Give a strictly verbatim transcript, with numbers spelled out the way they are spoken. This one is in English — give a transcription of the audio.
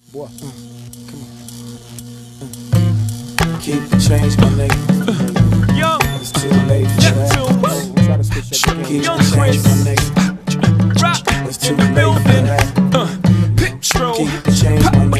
Boy, uh, come on. Uh. Keep the change, my nigga. Young, it's too late for that. Neptune, Try to switch up the game. Young Keep the change, Chris, my nigga. Rock It's too in the late for building. that. Uh, Pip Stro, Keep the change, my nigga.